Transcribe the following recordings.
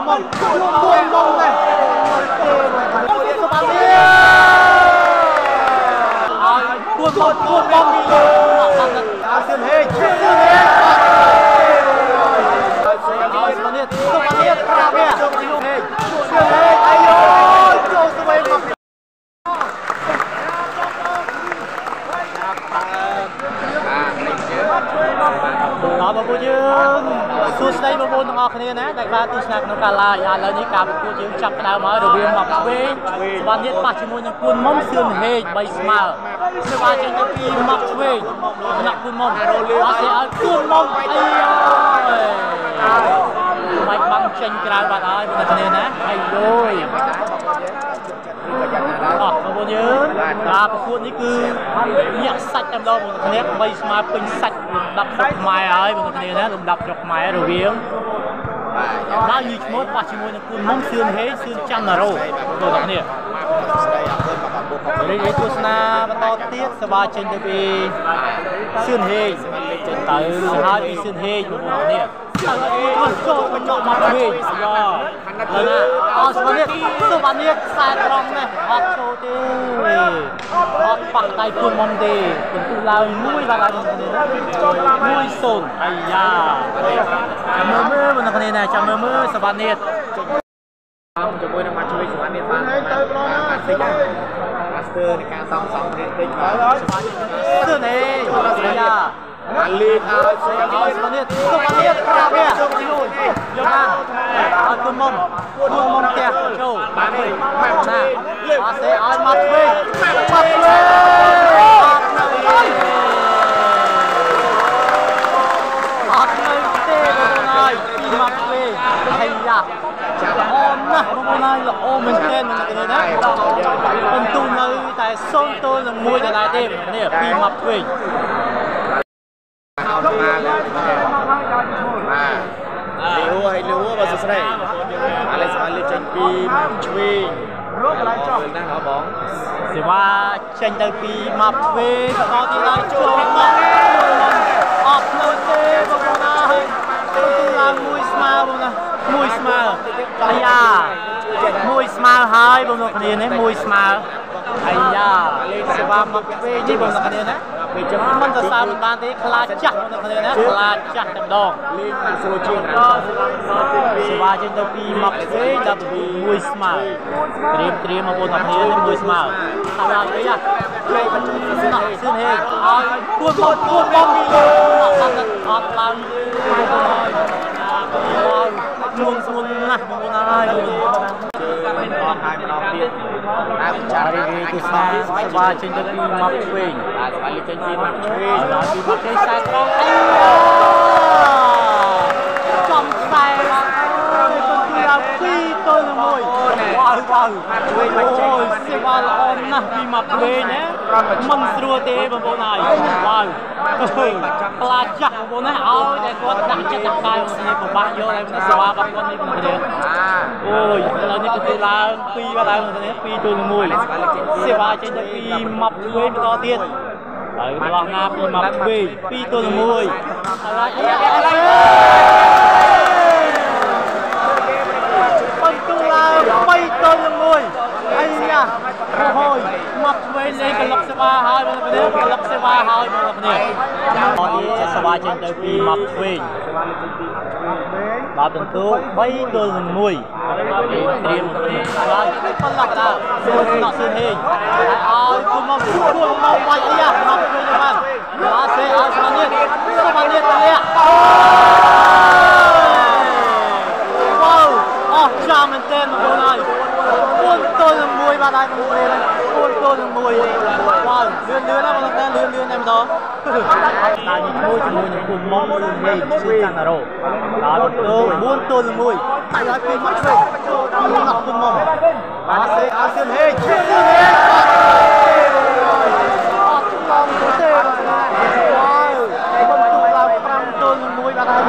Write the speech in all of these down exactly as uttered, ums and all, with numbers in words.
mông cuốn mông này cuốn mông cuốn mông xuyên hê xuyên hê đó bà cô dương suốt đây bà cô ngọc này nè đại ba tôi snack nó cả lại à lầnนี้cả bà cô dương chặt đào mới rồi biếng ngọc vềวันนี้ปัจจุบันยังคุณมั่มเสื่อมเฮยใบสมาร์สบายจังจะปีมักเวงหนักคุณมั่มอาเซียนคุณมั่มไอ้ไม่บังเชนกลางบ้านไอ้บนนี้นะไอ้ด้วยอ๋อมาบนยืนตาประคุณนี่คือยักษ์สัตว์จำลองบนนี้ใบสมาร์เป็นสัตว์ดับดอกไม้ไอ้บนนี้นะลำดับดอกไม้เราเบี้ยงบ้านยิ่งมดปัจจุบันยังคุณมั่มเสื่อมเฮยเสื่อมจังนาโร่บนนี้เรื่องตัวสนาบต่อเตี้ยสบายเช่นเดียวกันซึ่งเฮยจะตื่นหาวิซึ่งเฮยบนนี้มันโจมมันโจมมาเวงย่อแล้วนะอ๋อสวัสดีสวัสดีสายตรงนะฮอตโชว์ดีฮอตปักไตคุณมอมดีคุณตุลามุ้ยบาลาบุญคนนี้นะมุ้ยส่งไอ้ยาจำมือมือบุญคนนี้นะจำมือมือสวัสดีจะมวยน้ำมันช่วยสวัสดีฟังมาสิมาสเตอร์ในการซ้อมซ้อมเนี่ยติดต่อเสื้อนี่ไอ้ยาอันลีเอาสวัสดีสวัสดีครับเนี่ยยกหน้าเอาคุณมอมคุณมอมเตี้ยโชว์มาดิมาหน้าอาเซียนมาช่วยมาช่วยอัดเลยเต้ก็ได้ปีมาช่วยไอ้ยาออมนะบางคนเลยออมเหมือนเต้นเหมือนกันเลยนะเป็นตุ้มเลยแต่ส้นตัวยังมวยจะได้เต็มเนี่ยปีมาช่วยมาเลยมาเลี้ยวให้เลี้ยวมาสุดเลยอะไรสมัยเลี้ยงปีมัดช่วยอะไรจ้องนั่งเอาบ้องสิว่าเช่นเดิมปีมัดช่วยตอนที่เราช่วยมัดออกเลยเต้บางคนเลยตุ้งลางมวยสมาบุนะมวยสมาไอ้ยามวยสมาหายบางคนนี้เนี่ยมวยสมาไอ้ยาสิว่ามัดช่วยนี่บางคนนี้นะมันจะสามบานที่คลาจักมันคนนี้นะคลาจักจำดองสบายจนจะปีมักเซ่ดับมวยสมาร์เตรียมเตรียมมาบนแบบนี้มวยสมาร์ทำอะไรอ่ะใครมันจะสนับสนุนให้กวนบอลกวนบอลทำกันทำลังมุนมุนนะมุนอะไรเป็นออนไลน์มาลองเตียนhari ini kita coba cenderung di map swing, sekali cenderung map swing, di map swing saya terang, jom saya, pentinglah itu lemui, wow wow, oh sebal on nah di map swing ya, menseru deh bapaknya, wow, pelajar bapaknya, oh dia kuat dah cetak kaya ini bapak yo, lagi sebab bapak ni bapaknya, oh kalau ni kebetulan pi bapak bapaknya pi tu lemui. เสียบาเจนจะปีมับช่วยไปต่อเตียนไปลองนาปีมับช่วยปีตัวมวยอะไรอะไรเป็นตัวเราไปตัวมวยไอ้ยาโอ้ยมับช่วยเลยกันล็อกเสียบาหายไปเลยกันล็อกเสียบาหายไปเลยตอนนี้เสียบาเจนจะปีมับช่วยเราเป็นตัวไปตัวมวยเตรียมเตรียมอะไรคนหลักเราส่วนหนักส่วนเฮงเอาคุณมาคุณมาไว้ที่อ่ะมาเป็นยังไงมาเสียเอาสมัยนี้สมัยนี้ตัวเนี้ยว้าวอ๋อจามันเต้นมาคนไหนคนตัวหนึ่งมวยมาได้คนเลยคนตัวหนึ่งมวยว้าวเลื่อนเลื่อนนะมันเต้นเลื่อนเลื่อนในมันตัวตาหยิบมวยจมูกหนึ่งคุณมองซึ่งเฮงซึ่งจันทร์โรตาเป็นตัวบุญตัวหนึ่งมวยตายแล้วปีมัดเลยหนักคุณมองอาเซียนอาเซียนเฮงเฮงเฮงออกลองเตะว้าวคนตัวเราปรำตัวหนึ่งมวยมาได้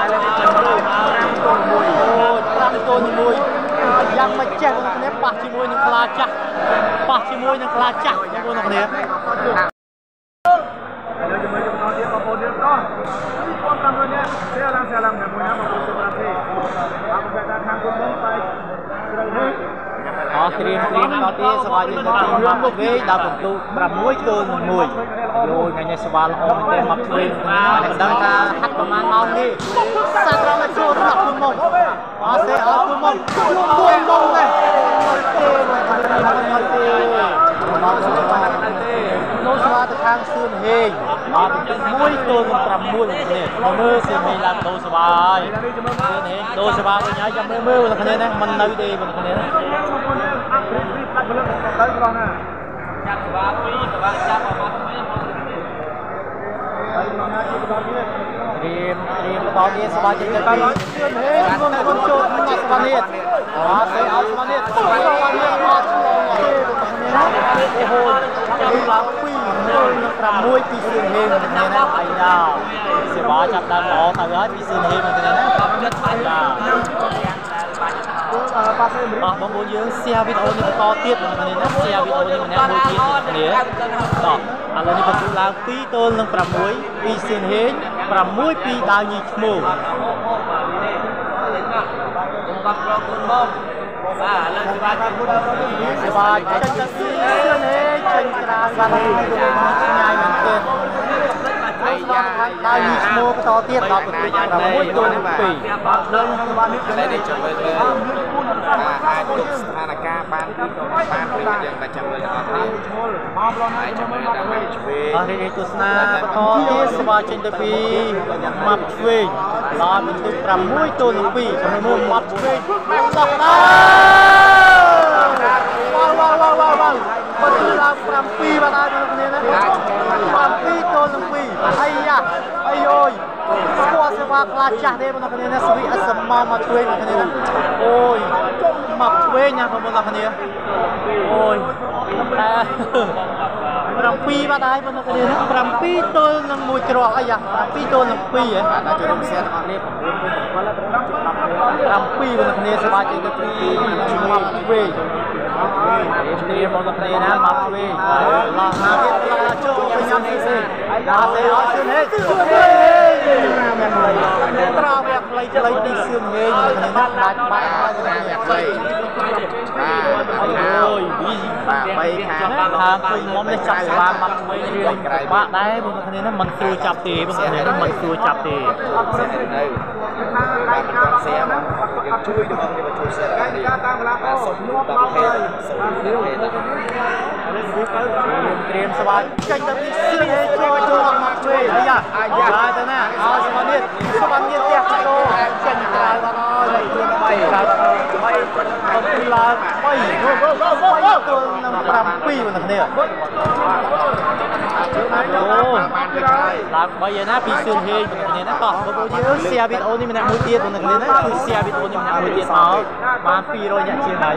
โอ้ปรำตัวหนึ่งมวยยังมาแจ้งคนนี้ปะชิมวยหนึ่งคลาจักปะชิมวยหนึ่งคลาจักยังคนนี้Sialang-sialang dan punya maupun seberapa. Aku katakan kamu ទៀតសវ៉ាជិញទៅពីមកវិញដល់បន្ទូប្រាំមួយទល់នឹងមួយយោថ្ងៃនេះសវ៉ាល្អមែនទេមកវិញមិនដឹងថាហាត់ប្រហែលម៉ោងនេះសាត្រមកចូលដល់គុំមកអត់ទេអត់គុំមកគុំមកនេះមកសវ៉ាទេនោះសវ៉ាទៅខាងសឿនហេងមកបន្ទូមួយទល់នឹងប្រាំមួយនេះមើលសឿនហេងឡើងដូរសវ៉ាហើយសឿនហេងដូរសវ៉ាវិញហើយចាំមើលមើលបងប្អូនណាមិននៅទេបងប្អូនណាចាប់សវ៉ាពីសវ៉ាចាប់អត់មកទេហើយមកណាជាបន្តទៀតត្រៀមត្រៀមបន្តទៀតសវ៉ាចេញទៅពីសឿនហេងមុនមុនចូលមកសវ៉ានេះអត់ទេអត់សវ៉ានេះសវ៉ានេះអត់ឆ្លងទេបងប្អូនណាអូហូចាប់ឡើងពីប្រាំមួយពីសឿនហេងបងប្អូនណាអាយ៉ាសវ៉ាចាប់ដើមល្អទៅហើយពីសឿនហេងបងប្អូនណាចិត្តបាច់យ៉ាបាទបងប្អូនយើងshare វីដេអូនេះបន្តទៀតបងប្អូនណា share វីដេអូនេះម្នាក់មួយទៀតគ្នាបាទឥឡូវនេះបន្ទូឡើងពីទល់នឹងប្រាំមួយពីសឿនហេងប្រាំមួយពីដាវញីឈ្មោះបាទប្រគុណបងបាទឥឡូវសេវាចេញសេវាចេញទៅសឿនហេងចេញក្រៅបាទឆ្ងាយមែនទេអាយ៉ាដាវញីឈ្មោះបន្តទៀតដល់បន្ទូប្រាំមួយទល់នឹងពីរបាទលើសេវានេះនេះចាំមើលអាចទុកស្ថានភាពបានពីក៏បានពីយើងតែចាំមើលអត់ទេមកប្រហែលចាំមើលតាមឆ្វេងអស់នេះទស្សនាបន្តទៀតស្វាចេញទៅពីម៉ាប់ឆ្វេងដល់បន្ទុកប្រាំមួយទល់នឹងពីរចំនួនម៉ាប់ឆ្វេងដោះដល់វ៉ាវវ៉ាវវ៉ាវវ៉ាវបន្ទុកឡើងប្រាំពីរបាទដល់គ្នាណាប្រាំពីរទល់នឹងពីរអាយ៉ាអាយយស្គាល់សេវាខ្លាចាស់ទេបងប្អូនណាស្វីអសមមកឆ្វេងបងប្អូនណាអូយមកឆ្វេងណាបងប្អូនណាអូយតែប្រាំពីរបាទហើយបងប្អូនណាប្រាំពីរទល់នឹងមួយគ្រាប់អាយ៉ាប្រាំពីរទល់នឹងពីរហ៎ដល់ចូលរួមសៀនអស់នេះប្រាំពីរបងប្អូនណាសេវាចេញទៅពីមកឆ្វេងនេះបងប្អូនណាមកឆ្វេងឡោះណាទៀតឡោះចូលខ្ញុំនេះទេដល់ទេអត់ជឿនេះជឿនេះត្រង់វាខ្លីខ្លីពីសឿនហេងនេះបាច់បាច់បាច់វាខ្លីបាទអូយវីបាទបីខាងខាងពេញមុំនេះចាប់ស្វាមកឆ្វេងរឿងបាក់ដែរបងប្អូននេះមិនស្រួលចាប់ទេបងប្អូននេះមិនស្រួលចាប់ទេនៅបាទមិនต้องเสียមកយើងជួយទៅបងនេះជួយ share កាយការតាមឡាបាទសុំដល់ភេទសុំដល់ភេទត្រៀមស្វាចេញទៅពីសឿនហេងចូលចូលមកឆ្វេងអាយ៉ាអាយ៉ាទៅណាអោស្វានេះស្វានេះផ្ទះទៅចេញក្រៅបាទអើយបីបាទបីបន្ទូឡើងបីបីទល់នឹងប្រាំពីរបងប្អូននេះអូឡើងបីឯណាពីសឿនហេងបងប្អូននេះណាតោះបងប្អូនយើង share វីដេអូនេះម្នាក់មួយទៀតបងប្អូននេះណាគឺ share វីដេអូនេះម្នាក់មួយទៀតមកបានពីររយអ្នកជាងហើយ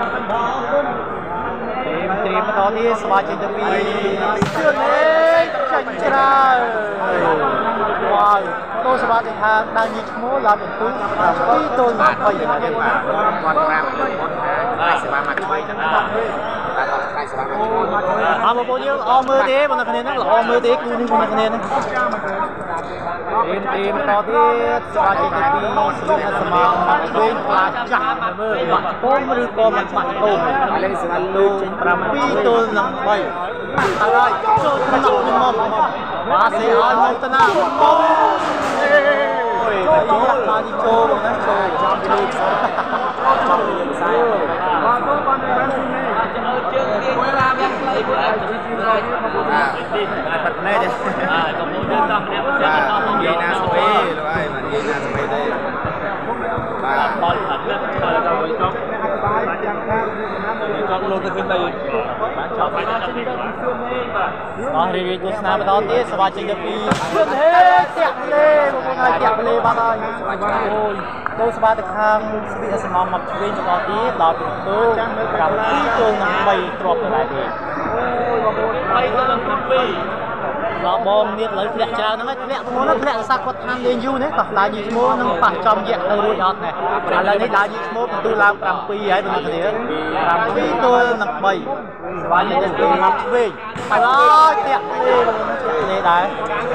ត្រៀមបន្តទៀតស្វាចេញទៅពីសឿនហេងចេញច្រើនវ៉ាវតោស្វាទៅខាងដាវញីឈ្មោះឡើងបន្ទូពីរទល់នឹងបីហ្នឹងទេបាទគាត់ប្រាប់មុនថាសេវាមកឆ្វេងហ្នឹងបាទបាទអត់ខ្លាយសេវាមកឆ្វេងអើបងប្អូនយើងល្អមើលទេបងប្អូនគ្នាហ្នឹងល្អមើលទេគឺនេះបងប្អូនគ្នាហ្នឹងត្រៀមត្រៀមបន្តទៀតស្វាចេញទៅពីស្វីអសមមកឆ្វេងខ្លាចាស់មើលបាក់ពងឬក៏មិនបាក់ពងឥឡូវសេវាលោកចេញប្រាំពីរទល់នឹងបីហើយចូលទៅចាប់មុំបាទសេឲ្យមកទៅណាមុំអូយចូលមកទីចូលណាចូលចាប់ពីលើចាប់ពីលើខ្សែបាទបងបានបាននេះជើងនេះតាមយ៉ាងខ្លីព្រោះអាចទៅជួយហើយបាទបាត់ណែទេអើកំពុងយើងតាមអ្នកផ្សេងតាមនិយាយណាស្វីលោកអើយមិននិយាយណាស្វីទេបាទបលផាត់ទៅដល់ចុកបាទយ៉ាងខាងចុកលោកទៅវិញទៅបាទចុកទៅដល់ទីសឿនហេងបាទអស់រីកទស្សនាបន្តទៀតស្វាចេញទៅពីសឿនហេងតាក់លេបងប្អូនហើយតាក់លេបាទហើយអូយដូរស្វាទៅខាងស្វីអសមមកឆ្វេងបន្តទៀតដល់ពីទូប្រាំពីរទល់នឹងបីគ្រាប់ទៅដែរទេអូយបងប្អូនបីទល់នឹងប្រាំពីរដល់បងនេះលើធ្លាក់ច្រើនហ្នឹងធ្លាក់មុនធ្លាក់សាគាត់តាមលេងយូរនេះតោះដាវញីឈ្មោះនឹងប៉ះចំយៈទៅរួចអត់ណាឥឡូវនេះដាវញីឈ្មោះបន្ទូឡើងប្រាំពីរហើយបងប្អូនគ្នាប្រាំពីរទល់នឹងបីស្វាយទៅទៅមកឆ្វេងហើយតាក់លេបងប្អូនតាក់លេដែរ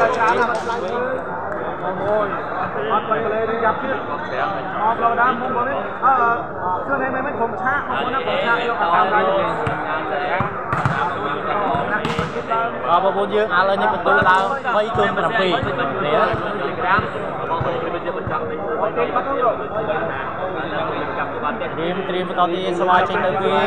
អូយអត់ទៅលេនេះយ៉ាប់ទៀតអត់ឡូវដើមមុំបងនេះអឺសឿនហេងមិនមិនខ្ញុំឆាកបងប្អូនណាខ្ញុំឆាកយកតាមដៃ Và bà bố dương à lên như mình tôi là mấy tuần mình làm phì nè Trim trim tao đi xoay trên đời phì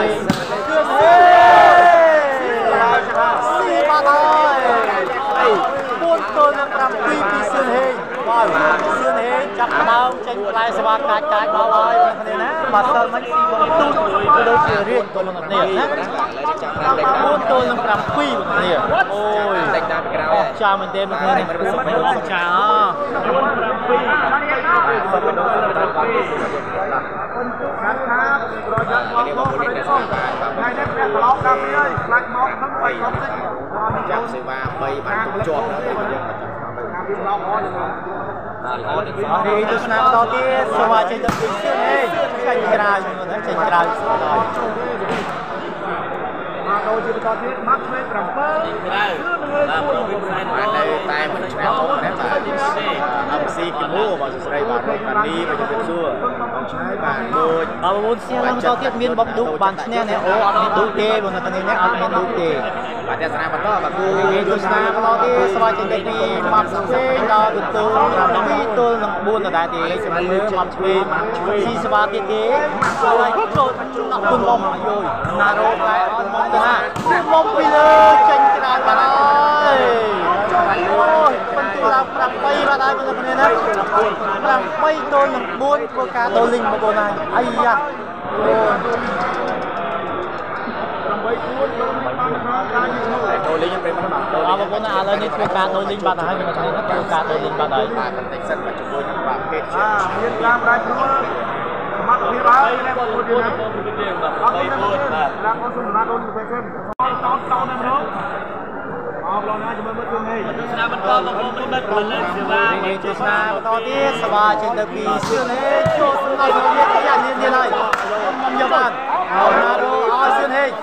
Xì bà thôi Buôn tuần làm phì phì xương hình Wow, xương hình chắc đau trên lại xoay cạch cạch bà lời Bà sơn mấy xì bằng tút Đôi chìa riêng tôi làm nè Buôn tuần làm phì nè Ôi Ốc cha mình đem được này Ốc cha á Chẳng sự ba bay bạn cũng chọn Hari itu senang tau dia semua cerita kisah ni Kan keraj, kan keraj Đâu chỉ có thiết mắt với trầm bơ. Bạn đây tay mình sẽ tốt đấy bạn. Ông si cái mũ mà sẽ đây bạn bạn đi và cho xua. Trái bạn đôi. Bà muốn xe làm tao thiết miên bọc đủ bàn xe này. Ô, ông miên đủ kê, bọn này nhé, ông miên đủ kê. Bạn sẽ làm đó bạn cô. Itu senang tau dia semua cerita ni map swe dah betul. Tapi betul nak buat dah dia sebenarnya map swe si sebab dia. Kalau ikut nak pun mom ayo. Naruh kai on mom tu ha. Mom bila ceng kerana balai. Ôi, phân tu là làm bay ba đây bây giờ này nè. Làm bay tôi làm buôn của cả tôi linh mà cô này. Ai da. Đôi linh bên nó bằng đôi. À mà cô này lên đi thuê cả đôi linh ba đây nhưng mà thấy nó thuê cả đôi linh ba đây. Bạn mình thành sân và chúng tôi những bạn kết. À, hiện làm ra chúng mắt phía báo này một một điều này. Có cái này là có súng là đồn về xem. Tao tao nằm đó. Ờ, lo na cho mình mất thương đi. Nó mình con một con mình mình lên siêu ba. Đi tu sa to đi, saba trên đời vì siêu này chốt này nó biết cái gì như này. Mong nhiều bạn. Ronaldo ơi siêu này.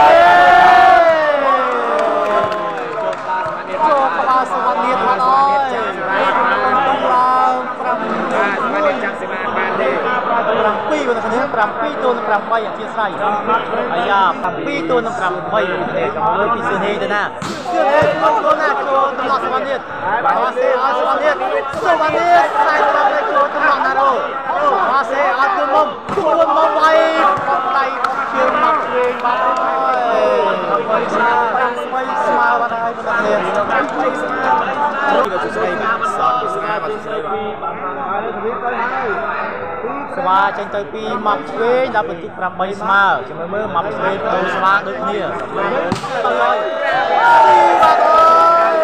Chốt ba số bạn nhiệt bạn ơi. Tung là from Bạn đi chẳng sẽ bạn bạn đi. from pi của nó này from pi tuần from bay ở trên sai. Ai da, from pi tuần from bay này trong lối pi siêu này đây nè. Siêu này không có nào cho tụi nó số bạn nhiệt. Ba sẽ ở số bạn nhiệt. Số bạn nhiệt sai tụi nó cho tụi nó nào. Ba sẽ ở tụi mông, tụi mông bay, mông bay chưa mặc về bạn ơi. Bay smile, bay smile bạn ơi, bạn nhiệt. Sma trên tới pi mập xuế đã bật chụp làm bay sma cho mới mới mập xuế từ sma được nhiều ơi bạn ơi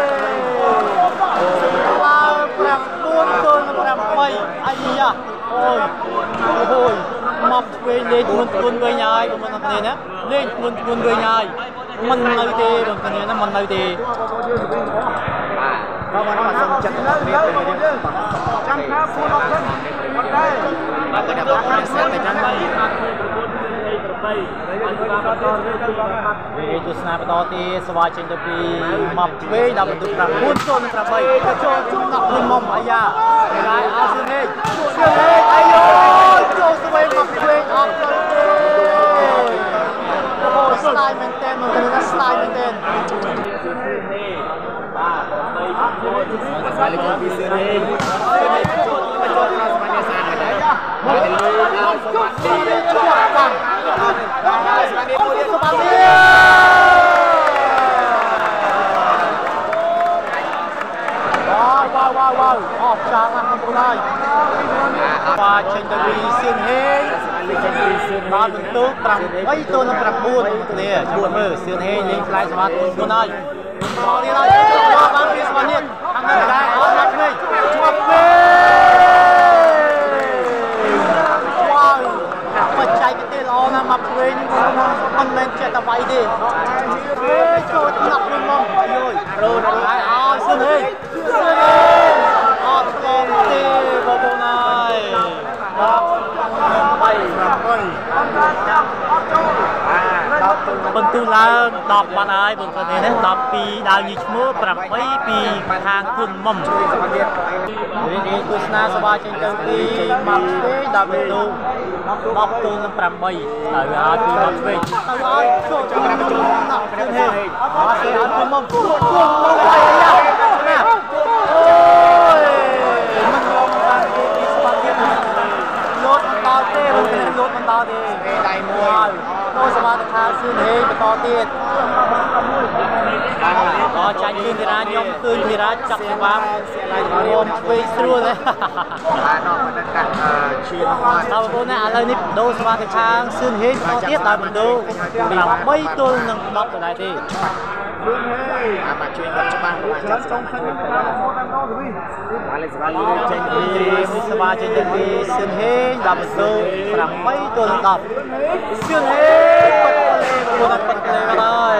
làm buôn tôi làm bay ai da ôi ôi mập xuế lên buôn buôn với nhai của mình này nè lên buôn buôn với nhai mình nơi đi bằng cái này nó mình nơi đi Nó mà nó mà xong chặt nó biết rồi đi. Chẳng khá phun học sinh. Còn đây. Bạn có đập nó sẽ phải trắng bay. Itu snap tadi sewa cinta pi map we dah bentuk perang muncul perang baik kacau nak pun mom ayahrai asin ni sini ayo jauh sebaik map we up oh style maintain mungkin style maintain Balik ke office ni. Sini kacau kacau rasanya sangat ada. Balik langsung mati. Wow wow wow off trang ăn không đây và trên đời xuyên hết ba phần tư trăm mấy tôi nó trăm buôn nè trong mơ xuyên hết lên lại smart luôn đây có đi đây ba ban đi smart nhiệt thằng này đây ở mặt này mặt wow mặt trái cái tên lo là mặt quê nhưng mà con men chạy tập bay đi ê trời nặng luôn mong rồi rồi đây à xuyên hết xuyên hết à con tê bộ bộ này bay bay À, đó បន្ទូឡើងដប់បានហើយបងប្អូននេះដប់ពីដៅញីឈ្មោះប្រាំបីពីខាងគុណមុំរីកទស្សនាសវាចេញទៅពីមកទេដល់បន្ទូដប់ទូនឹងប្រាំបីទៅហើយពីមកវិញទៅហើយចូលចូលចូលណាស់ទេអត់ទេអត់គុណមុំគុណមុំហើយយ៉ាណាអូយមិនយំបានពីស្វាទៀតលោតមិនដល់ទេលោកនេះលោតមិនដល់ទេដៃមួយចូលសមាតខាសឿនហេងបន្តទៀតអត់ចាញ់ជឿនធីរាខ្ញុំឃើញធីរាចាប់សេវារួមវិញស្រួលទេបាទដល់មិនដឹងកាត់ឈៀនមកតើបងប្អូនណាឥឡូវនេះដូរសមាតខាសឿនហេងបន្តទៀតដល់បន្ទូប្រាំបីទល់នឹងដប់ទៅដែរទេអាមកជួយគាត់ច្បាស់មកចាំស្ទងខាងនេះបាទលេសវ៉ាលីចេញពីមីសវ៉ាចេញពីសឿនហេងដល់បន្ទូប្រាំបីទល់នឹងដប់សឿនហេងបាត់លេបងប្អូនបាត់លេមកហើយ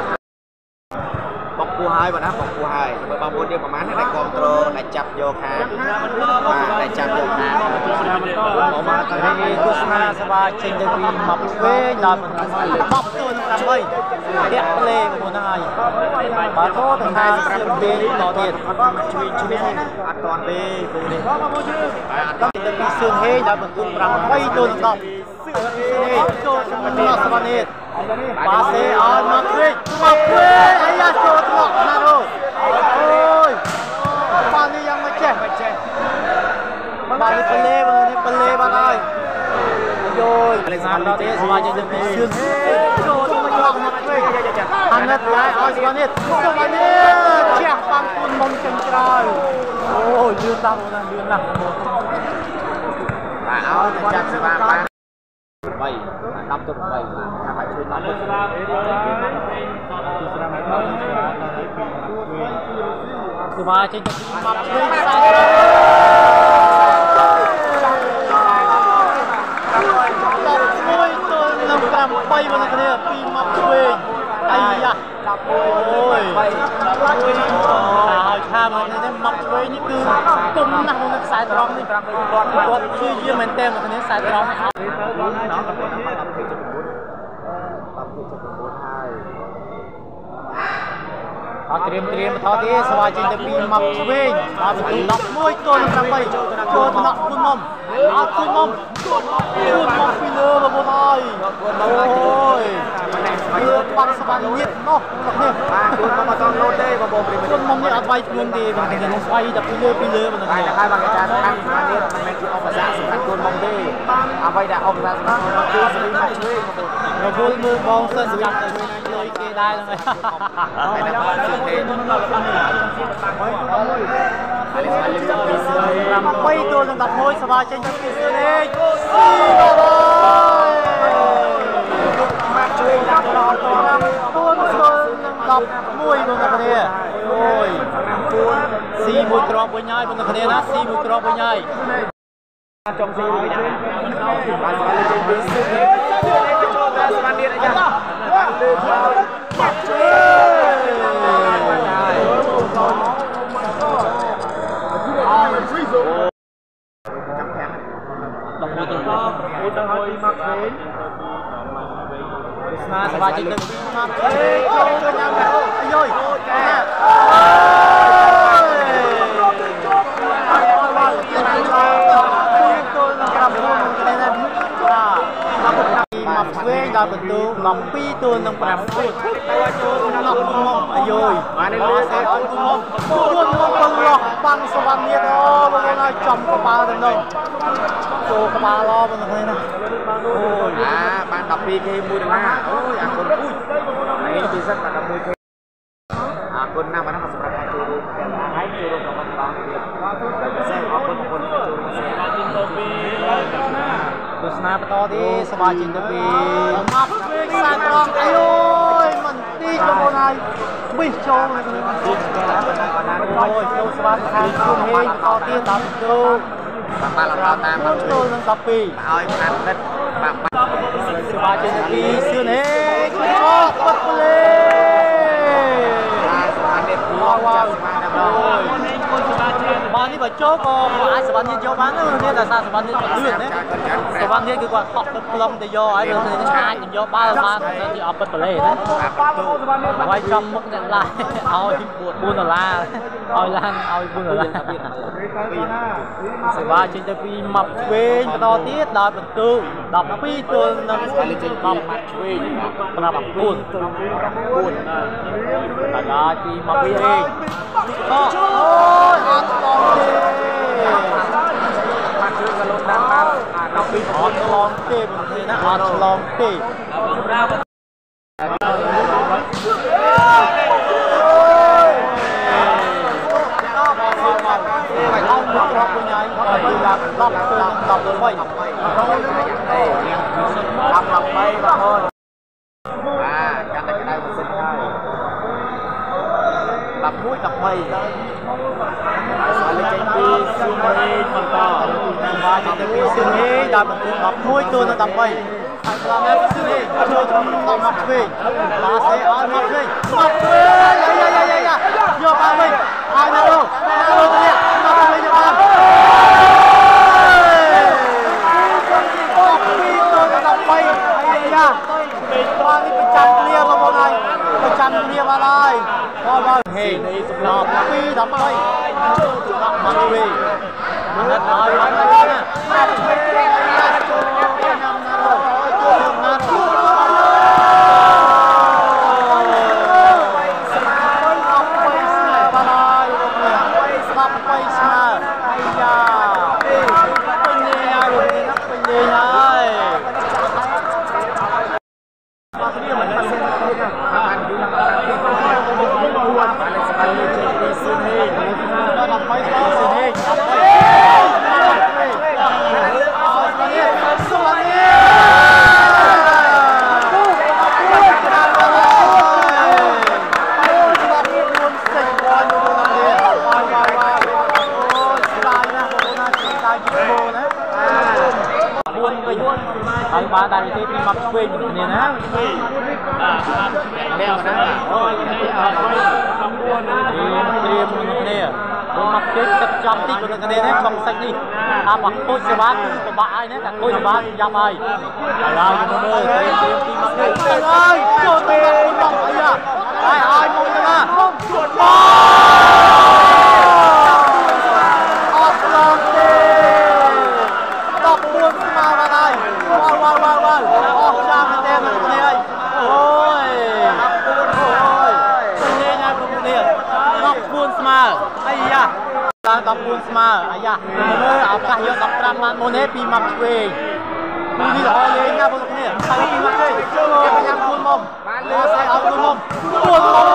បោកគូហើយបាទណាបោកគូហើយមើលបងប្អូនយើងប្រហែលដែលគ្រប់ត្រូលដែលចាប់យកខាងបាទដែលចាប់យកខាងមកមកទៅនេះទស្សនាសវាចេញទៅពីមកវិញដល់បន្ទូដប់ទល់នឹងប្រាំបីលាក់លេបងប្អូនហើយបាទទៅខាងប្រាំបីដល់ទៀតជួយជួយអត់តាន់ទេគូនេះបាទទៅពីសឿនហេងដល់បន្ទូប្រាំបីទល់នឹងដប់សឿនហេងចូលក្នុងសវណ្ណនេះបាសេអត់មកវិញមកវិញអាយ៉ាចូលថ្នាក់ណារអូយបាននេះยังមិនចេះមិនចេះបាននេះបលេបាននេះបលេបានហើយយោយសានដល់ទេសមាជិកទៅពីសឿនហេងចូលថ្នាក់មកវិញអាណិតដែរឲ្យសវណ្ណនេះសវណ្ណនេះជះបាំងគុណមុំចិនក្រោយអូយលឿនតាស់បងណាលឿនណាស់បាទឲ្យទៅចាប់សេវាបានបីដប់ទៅបីថាបាច់ជួយដល់ទៅស្រាមេសវាចេញទៅមកវិញខ្សែមួយទល់នឹងប្រាំបីបងប្អូនពីមកវិញអាយ៉ាអូយហើយថាមកនេះមកវិញនេះគឺគុំណាស់ក្នុងខ្សែត្រង់នេះគាត់គាត់ព្យាយាមមែនតើមកនេះខ្សែត្រង់នេះអត់អត់ត្រៀមត្រៀមបន្តទៀតស្វាចេញទៅពីមកឆ្វេងដល់បន្ទូដប់មួយទល់នឹងប្រាំបីចូលថ្នាក់គុណមុំអត់គុណមុំគុណមុំពីលើបងប្អូនអូយគឺបាក់សវណ្ណនេះនោះនេះបាទគុណមុំអត់លោតទេបងប្អូនគុណមុំនេះអត់វាយខ្លួនទេបងប្អូនស្វ័យតែពីលើពីលើបងប្អូនហើយហើយបងអាចារ្យខាងសវណ្ណនេះមិនមែនជាអបសាសម្រាប់គុណមុំទេអ្វីដែលអបសាសម្រាប់គឺសេរីមកឆ្វេងបងប្អូនរវល់មើលបងសិនសម្រាប់ទៅលុយគេដែរហ្នឹងហើយតែបងជឿទេហើយស្វាលេងទៅពីសឿនប្រាំបីទល់នឹងដប់មួយស្វាចេញទៅពីសឿនហេងស៊ីមកជួយដាក់ដល់ដល់ពួនទល់នឹងដប់មួយបងប្អូនអូយស៊ីមួយគ្រាប់វិញហើយបងប្អូនណាស៊ីមួយគ្រាប់វិញហើយចង់ស៊ីមួយជើងបានស្វាលេងចេញពីសឿនហេងចូលតែស្វាទៀតអាយ៉ាបានលើខ្លោចមកជួយចាំខាងដល់មួយទៅមួយទៅហើយមកវិញស្នាសវាចេញទៅមកវិញចូលញ៉ាំអាយយចាមកវិញដល់បន្ទូមកពីទល់នឹងប្រាំពុតចូលក្នុងមុំអាយយបាននេះលឿនអត់គុំមុំគុំមុំបន្លោះបាំងសវណ្ណនេះអូបងប្អូនឲ្យចំក្បាលទៅនោះចូលក្បាលឡបងប្អូនណាអូយអាបានដប់ពីរគេមួយដុល្លារអូយអរគុណអ៊ុយនេះពិសេសបានដប់មួយគេអរគុណណាស់បានសម្រាប់ការចូលរួមទាំងហើយចូលរួមរបស់បងទៀតពិសេសអរគុណបងប្អូនចូលរួមពិសេសទៅពីទស្សនាបន្តទៀតសមាជិកទៅពីមកវិញខ្សែត្រង់អាយយមិនទីបងប្អូនហើយប៊ីសចូលនៅក្នុងអូយចូលស្វាខាងគុំហេងបន្តទៀតដល់ទៅបាទឡោតាមមកចូលនឹងដប់ពីរឲ្យផ្នែកនិតបាទសមាជិកទៅពីសឿនហេងចូលបាត់លេបាទសមាជិកគួរវ៉ាវអូយបាននេះបើចូលក៏អាចសវណ្ណនេះយកបានទេនេះតែសារសវណ្ណនេះលឿនណាចាំចាំវ៉ាន់នេះគឺគាត់ខកទឹកខ្លងទៅយកហើយវាឆាយទៅយកបាល់បានទីអបិតបលេណាហើយចំមុខអ្នកឡាយឲ្យបួនដុល្លារឲ្យឡើងឲ្យបួនដុល្លារសេវាចេញទៅពីម៉ាប់ឆ្វេងបន្តទៀតដល់បន្ទុកដប់ពីរទល់នឹងលេខដប់ម៉ាប់ឆ្វេងប្រាប់បួនបួនតែដល់ពីម៉ាប់ឆ្វេងអូយអត់ឡងទេបានជឿក៏លុបតាមបានដល់ពីអត់ឡងទេបងប្អូនណាអត់ឡងទេសម្រាប់ไปเอาหมดรอบคุณยายดูแลรอบตัวรอบตัวไว้รับรับไปบางคนอ่าการแต่งกายมันเส้นได้รับมุ้ยรับไปสายเล็กปีซูเมย์มันต่อมาจากปีซูเมย์ดับรับมุ้ยตัวนั้นดับไปลาแม่ซูเมย์โชว์ต้องมัดเวงลาเซอามัดเวงมัดเวงยายายายายกไปอานาโรอานาโรเนี่ยมัดเวงจะมาปีตัวนั้นดับไปไอ้ยาเป็นตัวนี้เป็นจันเลียมาบนไหนเป็นจันเลียมาอะไรพอมาเฮ้ยหลอกปีดับไปมัดเวงนัดน้อยมัดเวงนะมัดเวงហើយបានដែរវិធីពីមកឆ្វេងនេះណាបាទនេះណាអូយត្រៀមត្រៀមគ្នាព្រោះមកជិះទឹកចំតិចបងប្អូននេះក្នុងសាច់នេះតាមមកគូចសេវាពិបាកហើយណាតែគូចសេវាយ៉ាប់ហើយហើយឡើងមើលត្រៀមត្រៀមពីមកឆ្វេងហើយចូលទៅមកអីយ៉ាហើយឲ្យមកទៅណាជួតមកអត់ឡងទេដប់ពួនស្មើបានហើយវ៉ាវវ៉ាវវ៉ាវវ៉ាវអស់ចាំមែនទេបងប្អូនអើយអូយអូយនេះណាបងប្អូននេះដប់ពួនស្មើអាយ៉ាឡើងដប់ពួនស្មើអាយ៉ាមើលឱកាសយកដប់ប្រាំបានមុនទេពីមកឆ្វេងនេះល្អលេងណាបងប្អូននេះហើយពីមកទេគេបញ្ញាពួនមុំបានលើស្អីឲ្យពួនមុំពួនមុំ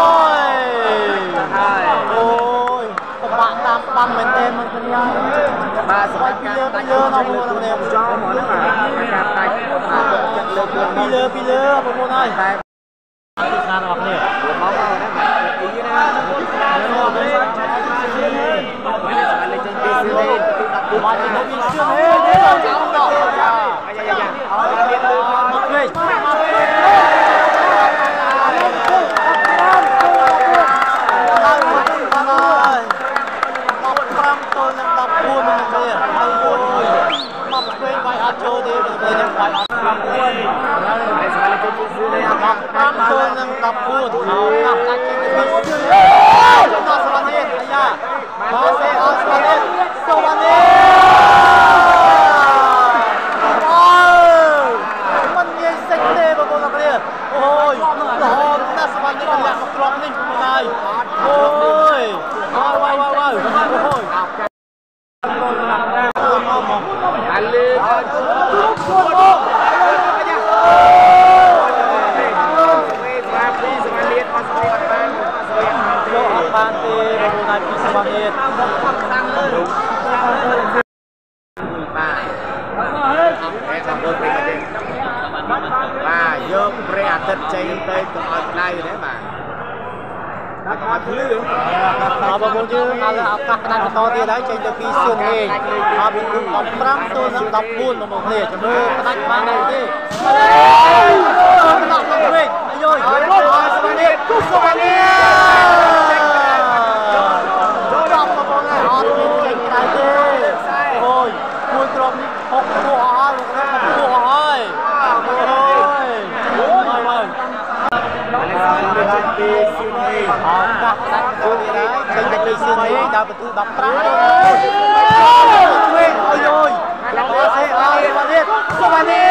ហើយអូយពិបាកតាមបាំមែនទេបងប្អូនយ៉ាបាទស្វាយពីលើពីលើនៅបងប្អូននេះចោលមកហ្នឹងបាទការដាច់ចិត្តលើពីលើពីលើបងប្អូនហើយតែទស្សនារបស់គ្នាមកមកហ្នឹងពីណាមកទៅលេខចេញពីសៀលេមកទៅពីសៀលេនេះចូលដល់អាយ៉ាយ៉ាអត់មានមកវិញមកវិញចូលទេទៅខ្ញុំបាយអត់5ពួនហើយស្គាល់ទៅជិះស៊ឺនេះអត់5ទល់នឹង10ពួនហើយអត់ដាច់ចេញទៅដល់សវណ្ណនេះអាយ៉ាមកសេអត់ស្គាល់ទេសវណ្ណនេះអូមិនងាយសិចទេបងប្អូនអរគ្នាអូយរហូតណាស់សវណ្ណនេះលាក់មកត្រង់នេះបងប្អូនហើយអូយវ៉ាវវ៉ាវវ៉ាវអូយអាលឺអត់ជួបមកអាយ៉ាស្វេស្វាពីសមាលៀតអត់ស្វេអត់បានស្វេអត់បានទេបងប្អូនហើយពីសមាលៀតខាងលើបាទអត់បងប្អូនព្រៃទេបាទយកព្រៃអាទិត្យចេញទៅកុំឲ្យក្តៅទេបាទអត់មកភ្លឺអរបងប្អូនយើងឥឡូវឱកាសផ្ដាច់បន្តទៀតហើយចេញទៅពីសឿនហេងអរមានគុំ15ទល់នឹង14បងប្អូនគ្នាចាំមើលផ្ដាច់បានដែរទេអឺដល់មកវិញអាយយអរសវណ្ណនេះសវណ្ណនេះចូលដល់បងប្អូនហើយអត់មានចេញដែរទេអូយមួយក្រុមនេះហុកពោះអស់ហើយសឿនហេងដល់បន្ទូដប់ប្រាំវិញអូយអូយដល់អីអីមកទៀតសុវណ្ណី